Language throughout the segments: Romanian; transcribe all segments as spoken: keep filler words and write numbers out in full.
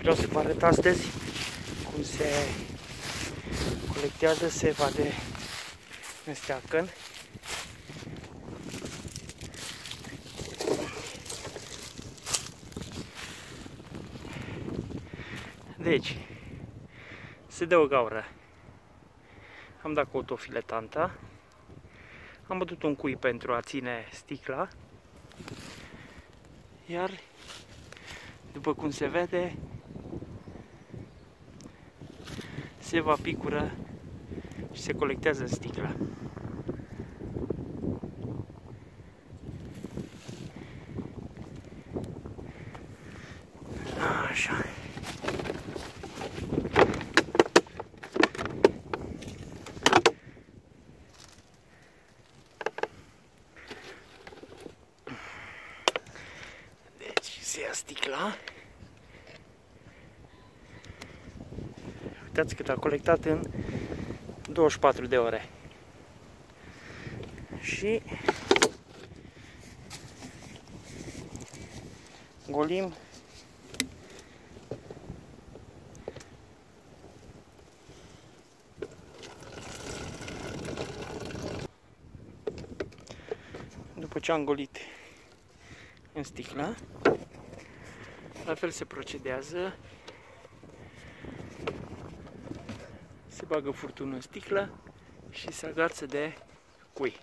Vreau să vă arăt astăzi cum se colectează seva de mesteacăn. Deci, se dă o gaură. Am dat cu autofiletanta. Am bătut un cui pentru a ține sticla. Iar, după cum se vede, seva picură și se colectează în sticla. Așa. Deci se ia sticla. Uitați cât a colectat în douăzeci și patru de ore. Și golim după ce am golit în sticla, la fel se procedează. Se bagă furtunul în sticlă și se agață de cui.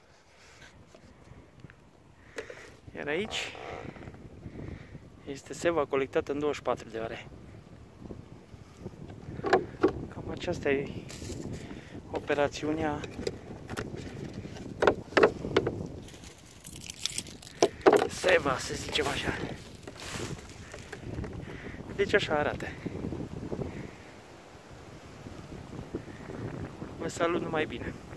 Iar aici este seva colectată în douăzeci și patru de ore. Cam aceasta e operațiunea seva, să zicem așa. Deci așa arată. Vă salut, numai bine!